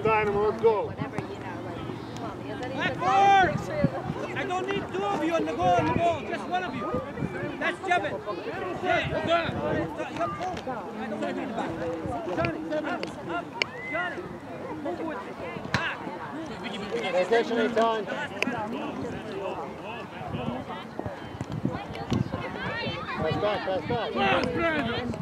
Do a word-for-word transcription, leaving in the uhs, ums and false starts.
on, Dynamo, let's go. Backboard! I don't need two of you on the goal, on the ball, just one of you. That's Jevin. Yeah, you're done. You're full. I don't want to be in the back. Johnny, up, up. Johnny, move with me. Back. Pay attention, Eitan. Pass back, pass back.